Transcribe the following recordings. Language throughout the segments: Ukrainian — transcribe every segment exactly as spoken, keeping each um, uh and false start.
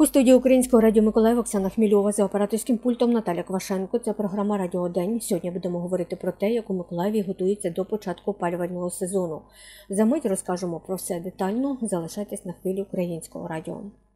У студії Українського радіо Миколаїв Оксана Хмільова, за операторським пультом Наталя Квашенко. Це програма «Радіо День». Сьогодні будемо говорити про те, як у Миколаєві готується до початку опалювального сезону. За мить розкажемо про все детально. Залишайтесь на хвилі Українського радіо.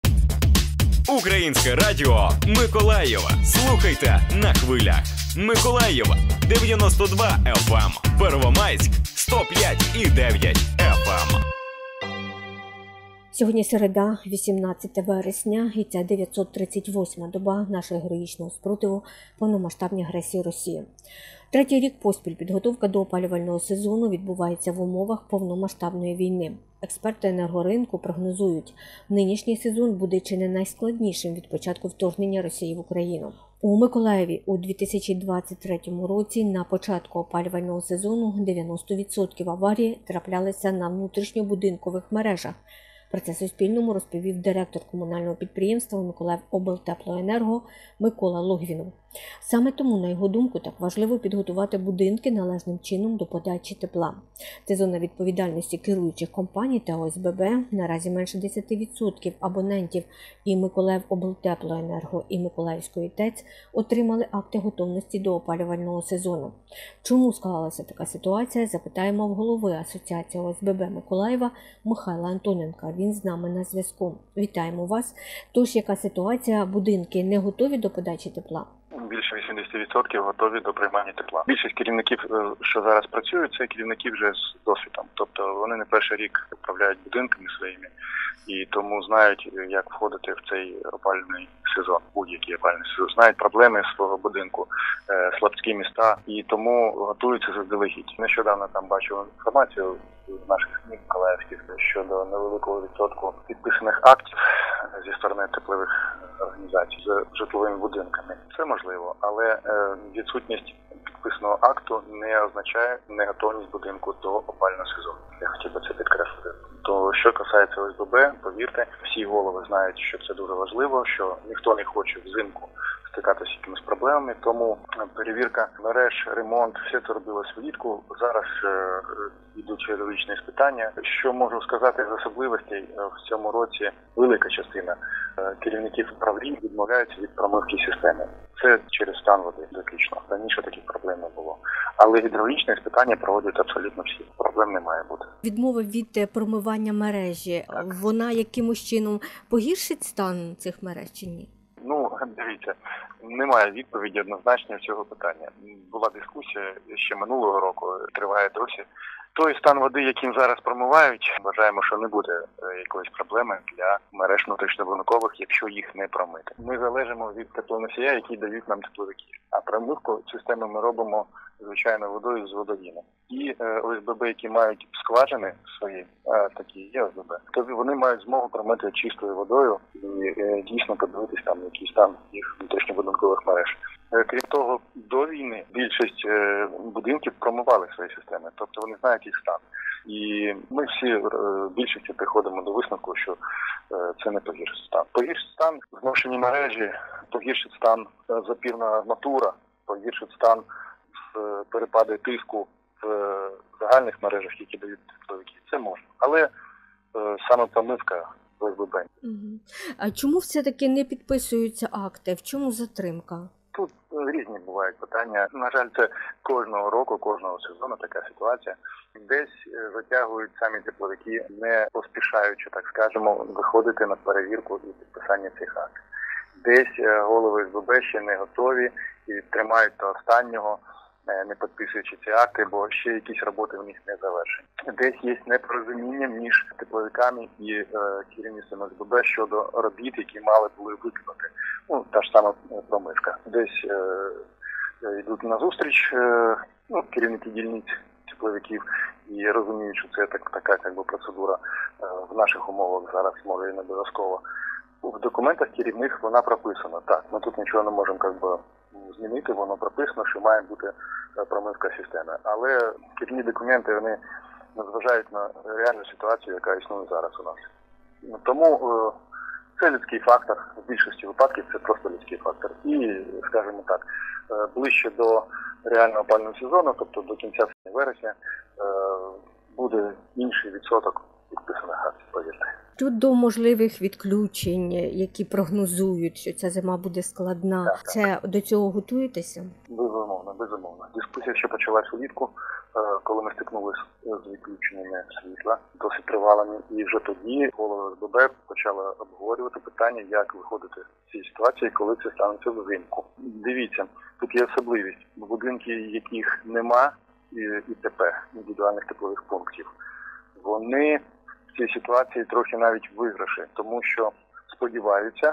Українське радіо Миколаєва. Слухайте на хвилях. Миколаєва дев'яносто два еф ем, Первомайськ сто п'ять і дев'ять еф ем. Сьогодні середа, вісімнадцяте вересня, і це дев'ятсот тридцять восьма доба нашого героїчного спротиву повномасштабній агресії Росії. Третій рік поспіль підготовка до опалювального сезону відбувається в умовах повномасштабної війни. Експерти енергоринку прогнозують, нинішній сезон буде чи не найскладнішим від початку вторгнення Росії в Україну. У Миколаєві у дві тисячі двадцять третьому році на початку опалювального сезону дев'яносто відсотків аварій траплялися на внутрішньобудинкових мережах. Про це Суспільному розповів директор комунального підприємства «Миколаївоблтеплоенерго» Микола Логвінов. Саме тому, на його думку, так важливо підготувати будинки належним чином до подачі тепла. Це зона відповідальності керуючих компаній та О С Б Б. Наразі менше десять відсотків абонентів і «Миколаївоблтеплоенерго», і Миколаївської ТЕЦ отримали акти готовності до опалювального сезону. Чому склалася така ситуація, запитаємо в голови Асоціації О С Б Б Миколаєва Михайла Антоненка. Він з нами на зв'язку. Вітаємо вас. Тож, яка ситуація? Будинки не готові до подачі тепла? Більше вісімдесят відсотків готові до приймання тепла. Більшість керівників, що зараз працюють, це керівники вже з досвідом. Тобто вони не перший рік управляють будинками своїми і тому знають, як входити в цей опалювальний сезон, будь-який опалювальний сезон. Знають проблеми свого будинку, слабкі міста і тому готуються заздалегідь. Нещодавно там бачив інформацію з наших СМІ миколаївських щодо невеликого відсотку підписаних актів зі сторони теплових організацій з житловими будинками. Це можливо, але відсутність підписаного акту не означає неготовність будинку до опалювального сезону. Я хотів би це підкреслити. То що касається О С Б Б, повірте, всі голови знають, що це дуже важливо, що ніхто не хоче взимку стикатися з якимись проблемами, тому перевірка мереж, ремонт, все це робилось влітку. Зараз е, йдуть хірургічні спитання. Що можу сказати з особливостей, в цьому році велика частина е, керівників управлінь відмовляються від промивки системи. Це через стан води виключно. Раніше таких проблем не було. Але гідравлічні спитання проводять абсолютно всі. Проблем не має бути. Відмова від промивання мережі, так, вона якимось чином погіршить стан цих мереж чи ні? Ну, дивіться, немає відповіді однозначної цього питання. Була дискусія ще минулого року, триває досі. Той стан води, яким зараз промивають, вважаємо, що не буде якоїсь проблеми для мереж внутрішньобудинкових, якщо їх не промити. Ми залежимо від теплоносія, які дають нам тепловики. А промивку системи ми робимо, звичайно, водою з водогіну. І О С Б Б, які мають скважини свої, такі є О С Б Б, то вони мають змогу промити чистою водою і дійсно подивитись там, який стан їх внутрішньобудинкових мереж. Крім того, до війни більшість будинків промивали свої системи, тобто вони знають їх стан. І ми всі більшістю приходимо до висновку, що це не погіршить стан. Погіршить стан зношені мережі, погіршить стан запірна арматура, погіршить стан перепади тиску в загальних мережах, які дають тепловики. Це можна. Але саме промивка в О С Б Б. Угу. А чому все-таки не підписуються акти? В чому затримка? Тут різні бувають питання. На жаль, це кожного року, кожного сезону така ситуація. Десь затягують самі тепловики, не поспішаючи, так скажемо, виходити на перевірку і підписання цих актів. Десь голови О С Б Б ще не готові і тримають до останнього, не підписуючи ці акти, бо ще якісь роботи в них не завершені. Десь є непорозуміння між тепловиками і е, керівництвом О С Б Б щодо робіт, які мали були виконати. Ну, та ж сама промивка. Десь е, йдуть на зустріч е, ну, керівники дільниць тепловиків і розуміють, що це так, така як би, процедура е, в наших умовах зараз може і не обов'язково. В документах керівних вона прописана. Так, ми тут нічого не можемо як би, змінити, воно прописано, що має бути промивка системи. Але керівні документи, вони зважають на реальну ситуацію, яка існує зараз у нас. Тому це людський фактор, в більшості випадків це просто людський фактор. І, скажімо так, ближче до реального опалювального сезону, тобто до кінця вересня, буде інший відсоток підписаних актів, повірте. Щодо можливих відключень, які прогнозують, що ця зима буде складна, Так, це до цього готуєтеся? Безумовно, безумовно. Дискусія ще почалась улітку, коли ми стикнулися з відключеннями світла, досить тривалими. І вже тоді голови ОСББ почали обговорювати питання, як виходити з цієї ситуації, коли це станеться взимку. Дивіться, тут є особливість. Будинки, яких нема ІТП, індивідуальних теплових пунктів, вони в цій ситуації трохи навіть виграші, тому що сподіваються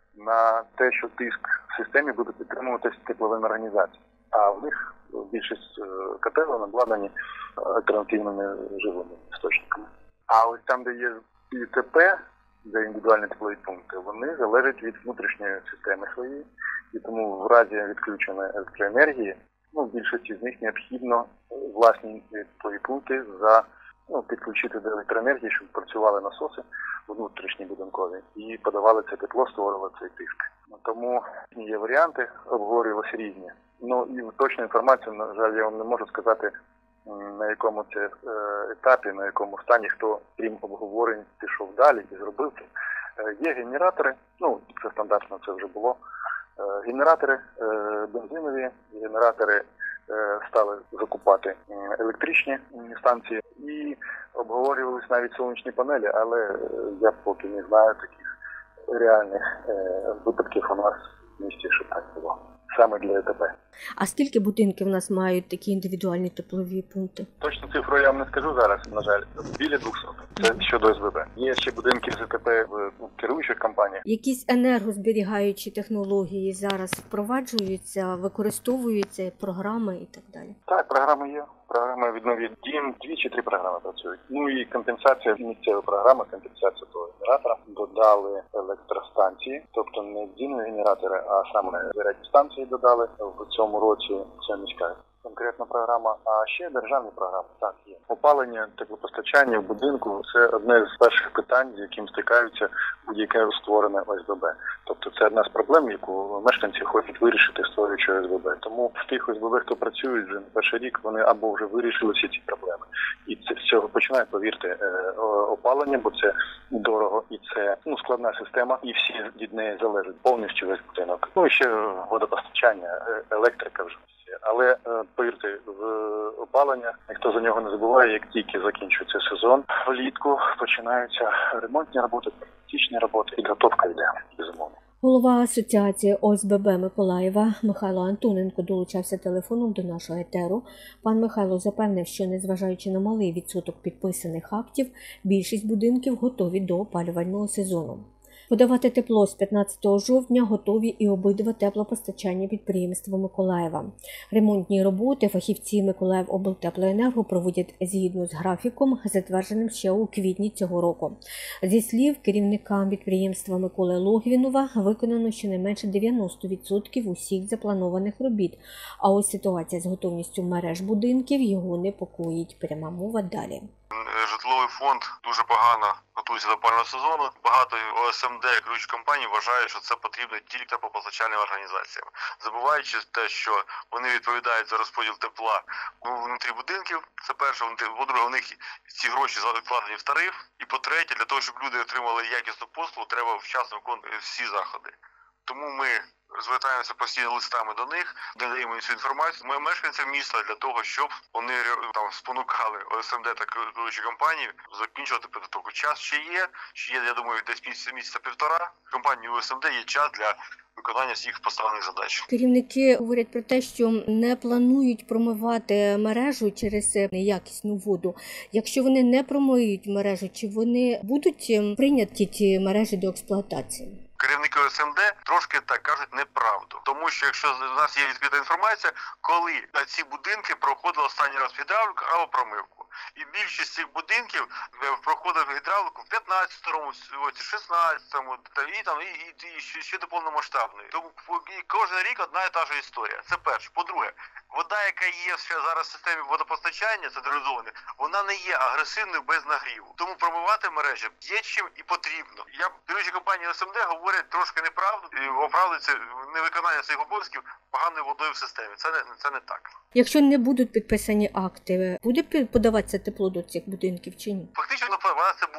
на те, що тиск в системі буде підтримуватися тепловими організаціями. А в них більшість котелень обладнані альтернативними живими істочниками. А ось там, де є ІТП, де індивідуальні теплові пункти, вони залежать від внутрішньої системи своєї. І тому в разі відключення електроенергії, ну, в більшості з них необхідно власні теплові пункти за, ну, підключити до електроенергії, щоб працювали насоси внутрішні будинкові і подавали це тепло, створювали цей тиск. Тому є варіанти, обговорювалися різні. Ну і точну інформацію, на жаль, я вам не можу сказати, на якому це етапі, на якому стані, хто, крім обговорень, пішов далі і зробив це. Є генератори, ну це стандартно, це вже було. Генератори бензинові, генератори стали закупати електричні станції і обговорювалися навіть сонячні панелі, але я поки не знаю таких реальних випадків у нас в місті, щоб так було. Саме для ЕТП. А скільки будинків у нас мають такі індивідуальні теплові пункти? Точну цифру я вам не скажу зараз, на жаль. Біля двохсот. Це щодо ОСББ. Є ще будинки з ЕТП в ну, керуючих компаніях. Якісь енергозберігаючі технології зараз впроваджуються, використовуються, програми і так далі? Так, програми є. Програма «Відновіть дім», дві чи три програми працюють. Ну і компенсація, місцева програма, компенсація того генератора. Додали електростанції, тобто не дімні генератори, а саме зарядні станції додали в цьому році. Це міська конкретна програма, а ще державні програми. Так, є. Опалення, теплопостачання в будинку – це одне з перших питань, з яким стикаються будь-яке створене ОСББ. Тобто це одна з проблем, яку мешканці хочуть вирішити, створюючи ОСББ. Тому в тих ОСББ, хто працює вже на перший рік, вони або вже вирішили всі ці проблеми. І це з цього починає, повірте, опалення, бо це дорого і це ну, складна система, і всі від неї залежать повністю весь будинок. Ну і ще водопостачання, електрика вже. Але, повірте, в опалення, ніхто за нього не забуває, як тільки закінчується сезон, влітку починаються ремонтні роботи, практичні роботи, підготовка йде, безумовно. Голова Асоціації ОСББ Миколаєва Михайло Антоненко долучався телефоном до нашого етеру. Пан Михайло запевнив, що незважаючи на малий відсоток підписаних актів, більшість будинків готові до опалювального сезону. Подавати тепло з п'ятнадцятого жовтня готові і обидва теплопостачальні підприємства Миколаєва. Ремонтні роботи фахівці Миколаївоблтеплоенерго проводять згідно з графіком, затвердженим ще у квітні цього року. Зі слів керівника підприємства Миколи Логвінова, виконано щонайменше дев'яносто відсотків усіх запланованих робіт. А ось ситуація з готовністю мереж будинків його непокоїть. Пряма мова далі. Житловий фонд дуже погано готується до опалювального сезону. Багато ОСМД, керуючих компаній вважають, що це потрібно тільки теплопостачальним організаціям, забуваючи те, що вони відповідають за розподіл тепла внутрі будинків. Це перше, по-друге, у них ці гроші закладені в тариф. І по-третє, для того, щоб люди отримали якісну послугу, треба вчасно виконувати всі заходи. Тому ми звертаємося постійно листами до них, надаємо цю інформацію. Ми мешканцям міста для того, щоб вони там спонукали ОСМД та керуючі компанії закінчувати підготовку. Час ще є, ще є, я думаю, десь місяця, місяця півтора. Компанії ОСМД є час для виконання всіх поставлених задач. Керівники говорять про те, що не планують промивати мережу через неякісну воду. Якщо вони не промиють мережу, чи вони будуть прийняті ті мережі до експлуатації? Керівники ОСМД трошки так кажуть неправду. Тому що якщо в нас є відкрита інформація, коли ці будинки проходили останній раз гідравліку або промивку. І більшість цих будинків проходив гідравліку в п'ятнадцятому році, шістнадцятому, і там і, і, і ще до повномасштабної. Тому і кожен рік одна і та ж історія. Це перше. По-друге, вода, яка є зараз в системі водопостачання централізоване, вона не є агресивною без нагріву. Тому промивати мережі є чим і потрібно. Я керуючі компанії ОСМД говорять трошки неправду і оправдуються невиконання цих обов'язків поганою водою в системі. Це не, це не так. Якщо не будуть підписані акти, буде подаватися тепло до цих будинків чи ні? Фактично, вона це буде.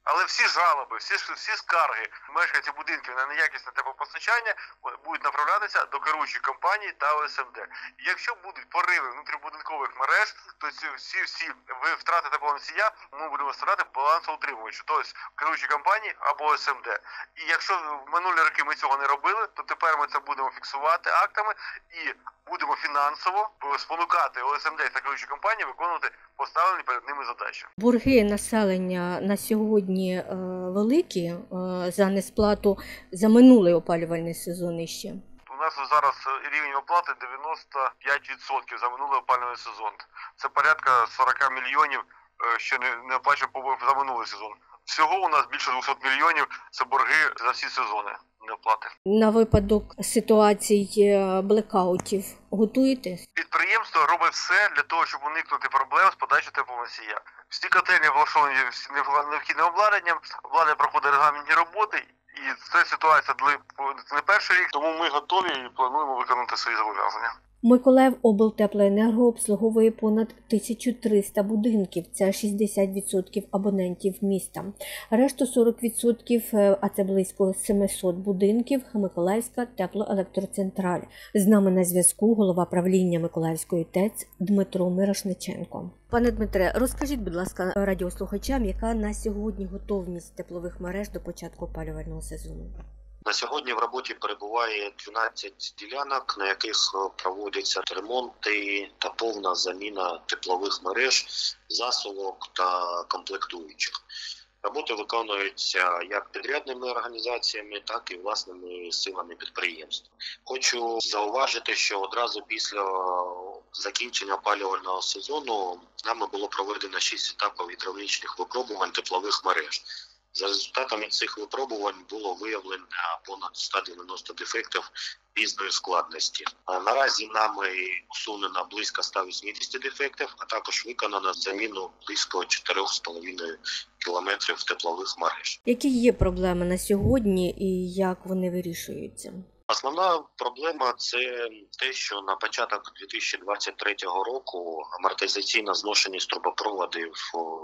Але всі жалоби, всі, всі скарги мешканців будинків на неякісне теплопостачання будуть направлятися до керуючої компанії та О С М Д. І якщо будуть пориви внутрібудинкових мереж, то ці всі, всі втрати теплоносія ми будемо виставляти балансоутримувачу, тобто керуючій компанії або О С М Д. І якщо в минулі роки ми цього не робили, то тепер ми це будемо фіксувати актами і будемо фінансово спонукати О С М Д та керуючі компанії виконувати поставлені перед ними задачі. Борги населення на сьогодні е, великі е, за несплату за минулий опалювальний сезон іще. У нас зараз рівень оплати дев'яносто п'ять відсотків за минулий опалювальний сезон. Це порядка сорок мільйонів, що не, не оплачує за минулий сезон. Всього у нас більше двісті мільйонів – це борги за всі сезони неоплати. На випадок ситуацій блекаутів готуєтесь? Підприємство робить все для того, щоб уникнути проблем з подачі теплоносія. Всі котельні влаштовані необхідним обладнанням, обладнання проходить регламентні роботи. І це ситуація не перший рік, тому ми готові і плануємо виконати свої зобов'язання. Миколаїв облтеплоенерго обслуговує понад тисячу триста будинків, це шістдесят відсотків абонентів міста. Решту сорок відсотків, а це близько сімсот будинків, Миколаївська теплоелектроцентраль. З нами на зв'язку голова правління Миколаївської ТЕЦ Дмитро Мирошниченко. Пане Дмитре, розкажіть, будь ласка, радіослухачам, яка на сьогодні готовність теплових мереж до початку опалювального сезону? На сьогодні в роботі перебуває дванадцять ділянок, на яких проводяться ремонти та повна заміна теплових мереж, засувок та комплектуючих. Роботи виконуються як підрядними організаціями, так і власними силами підприємств. Хочу зауважити, що одразу після закінчення опалювального сезону нами було проведено шість етапів гідравлічних випробувань теплових мереж. За результатами цих випробувань було виявлено понад сто дев'яносто дефектів різної складності. А наразі нами усунено близько ста вісімдесят дефектів, а також виконано заміну близько чотирьох з половиною кілометрів теплових мереж. Які є проблеми на сьогодні і як вони вирішуються? Основна проблема – це те, що на початок дві тисячі двадцять третього року амортизаційна зношеність трубопроводів,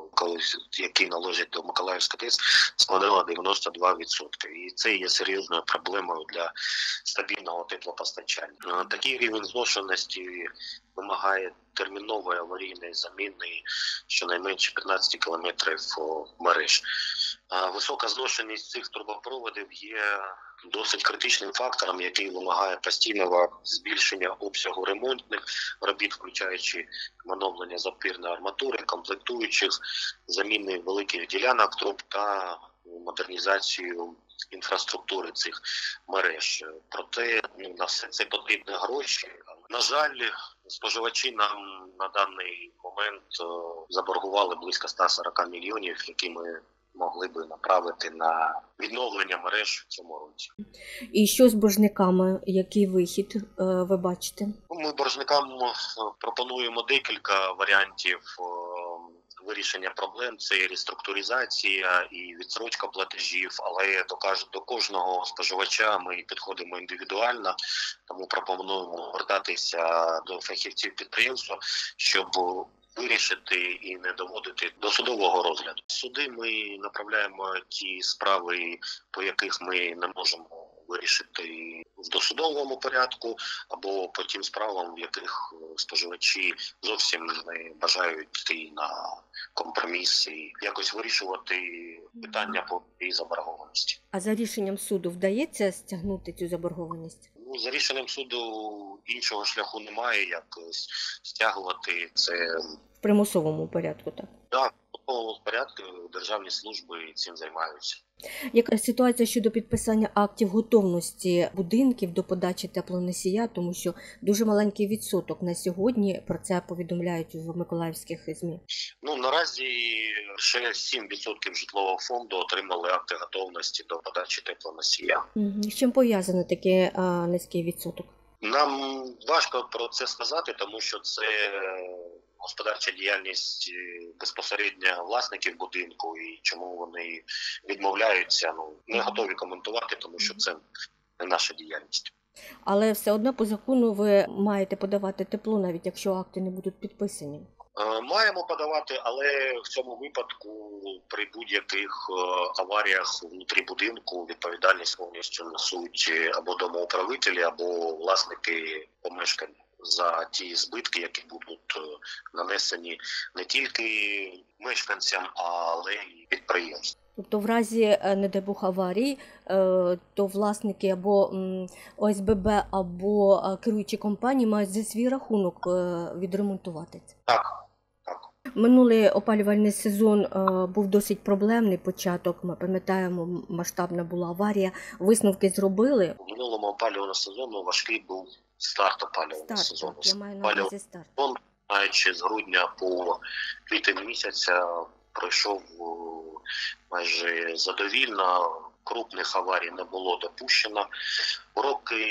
які належать до Миколаївської ТЕЦ, складала дев'яносто два відсотки. І це є серйозною проблемою для стабільного теплопостачання. Такий рівень зношеності вимагає термінової аварійної заміни щонайменше п'ятнадцять кілометрів мереж. Висока зношеність цих трубопроводів є досить критичним фактором, який вимагає постійного збільшення обсягу ремонтних робіт, включаючи оновлення запірної арматури, комплектуючих, заміни великих ділянок труб та модернізацію інфраструктури цих мереж. Проте ну, на все це потрібні гроші. На жаль, споживачі нам на даний момент заборгували близько ста сорока мільйонів, які ми могли би направити на відновлення мереж в цьому році. І що з боржниками? Який вихід ви бачите? Ми боржникам пропонуємо декілька варіантів вирішення проблем. Це і реструктуризація, і відстрочка платежів, але до кожного споживача ми підходимо індивідуально, тому пропонуємо звертатися до фахівців підприємства, щоб вирішити і не доводити до судового розгляду. Суди ми направляємо ті справи, по яких ми не можемо вирішити в досудовому порядку, або по тим справам, в яких споживачі зовсім не бажають йти на компроміс і якось вирішувати питання по її заборгованості. А за рішенням суду вдається стягнути цю заборгованість? Ну, за рішенням суду іншого шляху немає, як стягувати це в примусовому порядку, так? Так, в примусовому порядку державні служби цим займаються. Яка ситуація щодо підписання актів готовності будинків до подачі теплоносія, тому що дуже маленький відсоток на сьогодні, про це повідомляють в миколаївських ЗМІ? Ну, наразі ще сім відсотків житлового фонду отримали акти готовності до подачі теплоносія. З чим пов'язаний такий а, низький відсоток? Нам важко про це сказати, тому що це господарча діяльність безпосередньо власників будинку, і чому вони відмовляються, ну, не готові коментувати, тому що це не наша діяльність. Але все одно по закону ви маєте подавати тепло, навіть якщо акти не будуть підписані. Маємо подавати, але в цьому випадку при будь-яких аваріях внутрі будинку відповідальність повністю несуть або домоуправителі, або власники помешкань за ті збитки, які будуть нанесені не тільки мешканцям, але й підприємствам. Тобто в разі, не дай Бог, аварії, то власники або О С Б Б, або керуючі компанії мають за свій рахунок відремонтувати це? Так. Минулий опалювальний сезон був досить проблемний початок, ми пам'ятаємо, масштабна була аварія. Висновки зробили? У минулому опалювальному сезону важкий був старт опалювального Старт, сезону. так, я маю на увазі старт. Починаючи з грудня по квітень місяця пройшов майже задовільно, крупних аварій не було допущено. Уроки,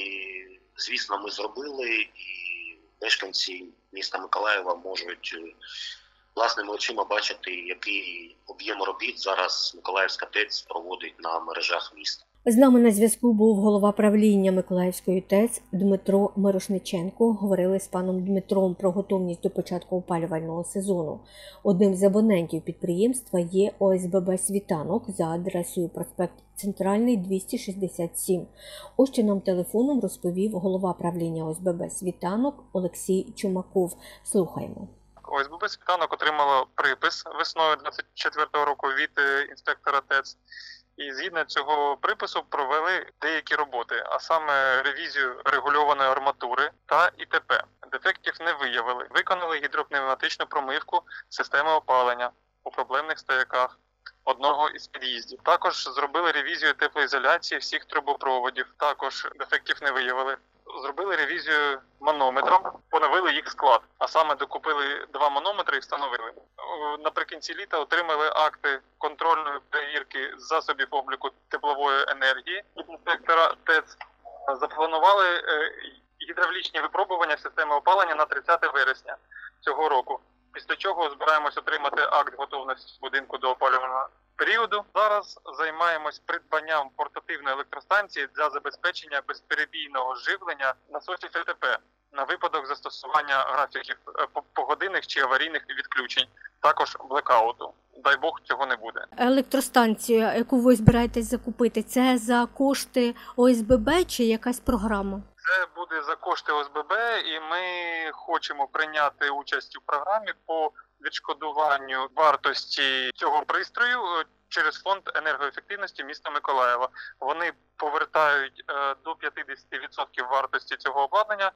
звісно, ми зробили, і мешканці міста Миколаєва можуть власними очима бачити, який об'єм робіт зараз Миколаївська ТЕЦ проводить на мережах міста. З нами на зв'язку був голова правління Миколаївської ТЕЦ Дмитро Мирошниченко. Говорили з паном Дмитром про готовність до початку опалювального сезону. Одним з абонентів підприємства є О С Б Б «Світанок» за адресою проспект Центральний, двісті шістдесят сім. Ось що нам телефоном розповів голова правління О С Б Б «Світанок» Олексій Чумаков. Слухаємо. О С Б Б «Світанок» отримало припис весною двадцять четвертого року від інспектора ТЕЦ. І згідно цього припису провели деякі роботи, а саме ревізію регульованої арматури та І Т П. Дефектів не виявили. Виконали гідропневматичну промивку системи опалення у проблемних стояках одного із під'їздів. Також зробили ревізію теплоізоляції всіх трубопроводів. Також дефектів не виявили. Зробили ревізію манометром, поновили їх склад, а саме докупили два манометри і встановили. Наприкінці літа отримали акти контрольної перевірки засобів обліку теплової енергії від інспектора ТЕЦ. Запланували гідравлічні випробування системи опалення на тридцяте вересня цього року. Після чого збираємось отримати акт готовності будинку до опалювального періоду. Зараз займаємось придбанням портативної електростанції для забезпечення безперебійного живлення насосів Е Т П на випадок застосування графіків погодинних чи аварійних відключень, також блекауту. Дай Бог, цього не буде. Електростанцію, яку ви збираєтесь закупити, це за кошти О С Б Б чи якась програма? Це буде за кошти О С Б Б, і ми хочемо прийняти участь у програмі по відшкодуванню вартості цього пристрою через фонд енергоефективності міста Миколаєва. Вони повертають до п'ятдесят відсотків вартості цього обладнання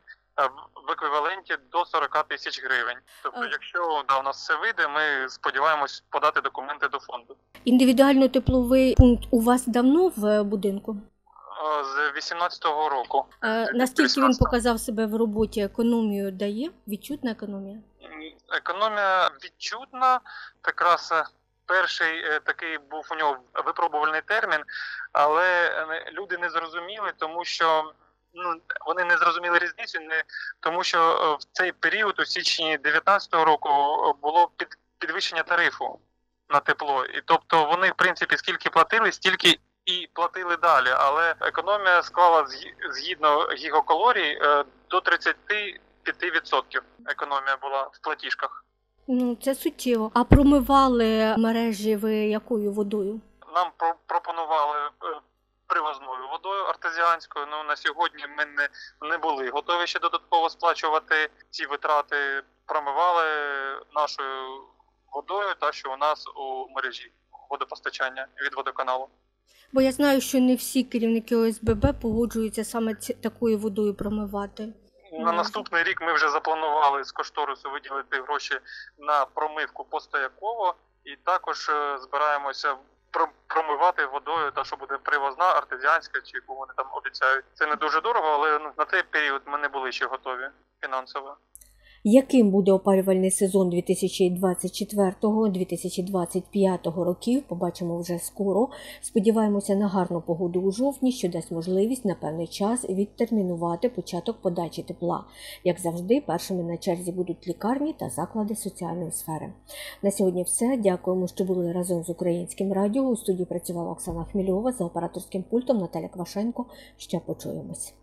в еквіваленті до сорок тисяч гривень. Тобто, якщо да, у нас все вийде, ми сподіваємось подати документи до фонду. Індивідуально-тепловий пункт у вас давно в будинку? З вісімнадцятого року. А, наскільки він показав себе в роботі? Економію дає? Відчутна економія? Економія відчутна. Якраз перший такий був у нього випробувальний термін, але люди не зрозуміли, тому що ну, вони не зрозуміли різницю, не, тому що в цей період, у січні дев'ятнадцятого року, було під, підвищення тарифу на тепло. І тобто вони, в принципі, скільки платили, стільки і платили далі, але економія склала згідно гігакалорій до тридцять п'ять відсотків економія була в платіжках. Ну, це суттєво. А промивали мережі ви якою водою? Нам про- пропонували привозною водою артезіанською, ну на сьогодні ми не, не були готові ще додатково сплачувати ці витрати. Промивали нашою водою, та що у нас у мережі водопостачання від водоканалу. Бо я знаю, що не всі керівники О С Б Б погоджуються саме ці, такою водою промивати. На наступний рік ми вже запланували з кошторису виділити гроші на промивку постояково і також збираємося промивати водою, та що буде привозна, артезіанська, чи яку вони там обіцяють. Це не дуже дорого, але на цей період ми не були ще готові фінансово. Яким буде опалювальний сезон дві тисячі двадцять четвертого - дві тисячі двадцять п'ятого років, побачимо вже скоро. Сподіваємося на гарну погоду у жовтні, що дасть можливість на певний час відтермінувати початок подачі тепла. Як завжди, першими на черзі будуть лікарні та заклади соціальної сфери. На сьогодні все. Дякуємо, що були разом з Українським радіо. У студії працювала Оксана Хмільова, за операторським пультом Наталя Квашенко. Ще почуємось.